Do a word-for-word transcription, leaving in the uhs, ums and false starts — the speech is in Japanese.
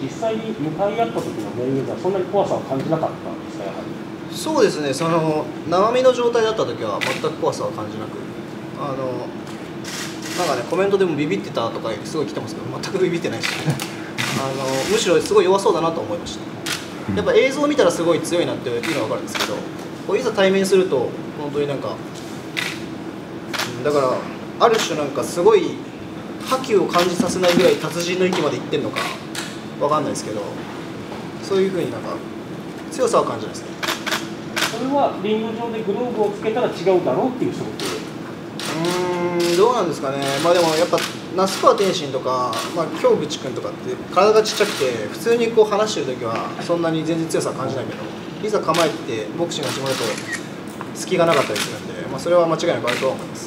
実際に向かい合った時のメイウェザー、そんなに怖さを感じなかったんですか、やはり。 そうですね、その生身の状態だった時は全く怖さは感じなく、あのなんかね、コメントでもビビってたとかすごい来てますけど、全くビビってないし、あのむしろすごい弱そうだなと思いました。やっぱ映像を見たらすごい強いなっていうのは分かるんですけど、こういざ対面すると本当になんか、だからある種なんかすごい覇気を感じさせないぐらい達人の域までいってるのか分かんないですけど、そういうふうになんか強さは感じないですね。 それはリング上でグローブをつけたら違うだろうっていう仕事で。 うーん、どうなんですかね。まあでもやっぱ那須川天心とか、まあ、京口君とかって体がちっちゃくて普通にこう話してる時はそんなに全然強さは感じないけど、いざ構えてボクシングが始まると隙がなかったりするんで、まあ、それは間違いなくあるとは思います。